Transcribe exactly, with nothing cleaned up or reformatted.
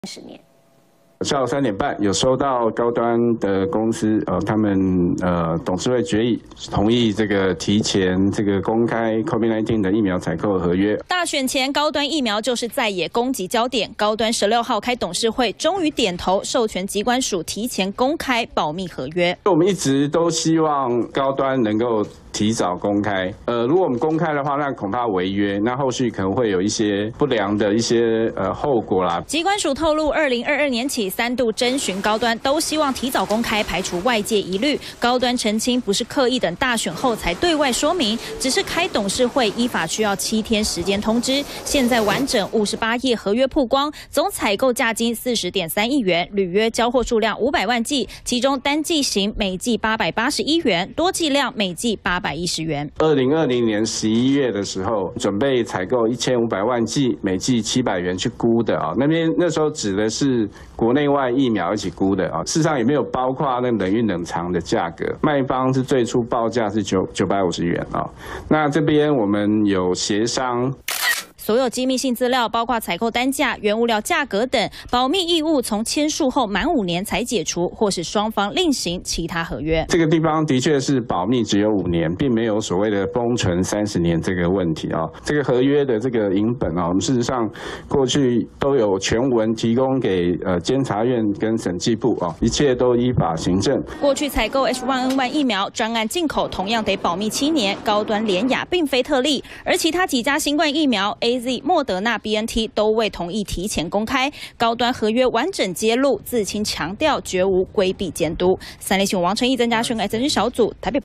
十年。 下午三点半有收到高端的公司，呃，他们呃董事会决议同意这个提前这个公开 COVID 十九 的疫苗采购合约。 大选前，高端疫苗就是在野攻击焦点。高端十六号开董事会，终于点头授权疾管署提前公开保密合约。 我们一直都希望高端能够提早公开，呃，如果我们公开的话，那恐怕违约，那后续可能会有一些不良的一些呃后果啦。 疾管署透露，二零二二年起三度征询高端，都希望提早公开，排除外界疑虑。高端澄清，不是刻意等大选后才对外说明，只是开董事会依法需要七天时间通知。现在完整五十八页合约曝光，总采购价金四十点三亿元，履约交货数量五百万剂，其中单剂型每剂八百八十一元，多剂量每剂八百一十元。 二零二零年十一月的时候，准备采购一千五百万剂，每剂七百元去估的啊。那边那时候指的是国内外疫苗一起估的啊，事实上也没有包括那冷运冷藏的价格。卖方是最初报价是九九百五十元啊。那这边我们有协商。 所有机密性资料，包括采购单价、原物料价格等保密义务，从签署后满五年才解除，或是双方另行其他合约。 这个地方的确是保密只有五年，并没有所谓的封存三十年这个问题啊。这个合约的这个影本啊，我们事实上过去都有全文提供给呃监察院跟审计部啊，一切都依法行政。 过去采购 H 一 N 一 疫苗专案进口同样得保密七年，高端联雅并非特例，而其他几家新冠疫苗 A Z、莫德纳、B N T 都未同意提前公开。高端合约完整揭露，自清强调绝无规避监督。三立新闻王承义、曾家轩、S N 小组台北。